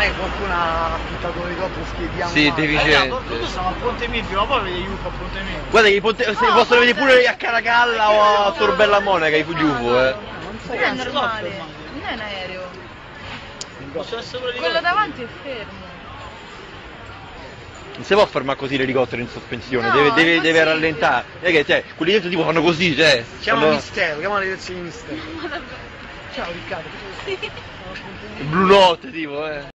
non è che qualcuno ha affittato l'elicottero schiediamo. Sì, deficiente. Tu stiamo a Ponte Milvio, ma poi vedi UFO a Ponte Milvio. Guarda che se possono vedere pure a Caracalla o a Tor Bella Monaca i UFO, Non è normale, non è un aereo. Quello davanti è fermo. Non si può fermare così l'elicottero in sospensione, No, deve rallentare. Non è che, cioè, quelli dentro tipo fanno così, cioè. Chiama Mistero, chiama la direzione di Mistero. Ciao Riccardo. Sì. Blue Note tipo,